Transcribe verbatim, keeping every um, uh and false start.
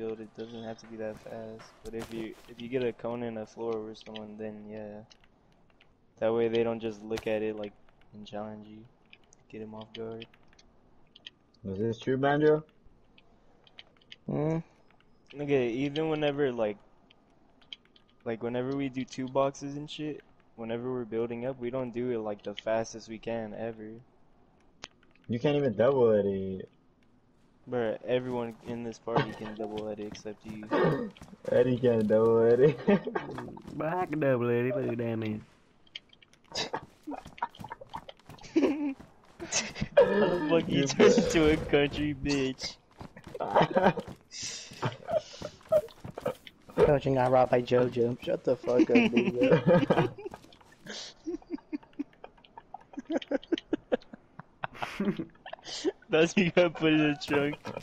build. It doesn't have to be that fast. But if you if you get a cone and a floor over someone, then yeah. That way they don't just look at it like and challenge you. Get him off guard. Is this true, Banjo? Hmm. Okay, even whenever like like whenever we do two boxes and shit, whenever we're building up, we don't do it like the fastest we can ever. You can't even double it. Bruh, everyone in this party can double edit except you. Eddie can't double it. But I can double edit. Look at that man. How the fuck you turned into a country bitch? Coaching got robbed by JoJo. Shut the fuck up, dude. That's you gotta put in the trunk.